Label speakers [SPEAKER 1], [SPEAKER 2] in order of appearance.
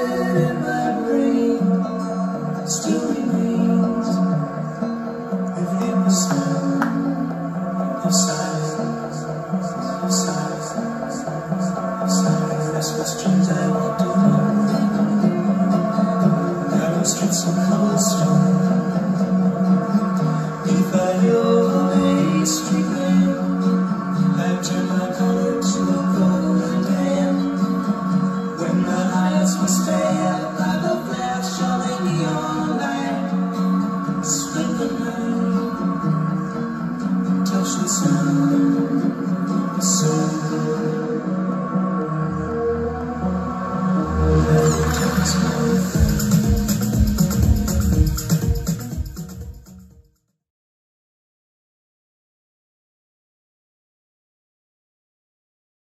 [SPEAKER 1] in my brain still remains within the sound of silence, of silence, of silence. That's questions I want to know. Narrow streets of cobblestone, if I your street lamp, I turn my color to a golden lamp. When my eyes were stared by the flash of a neon light, spent the night, touch the sound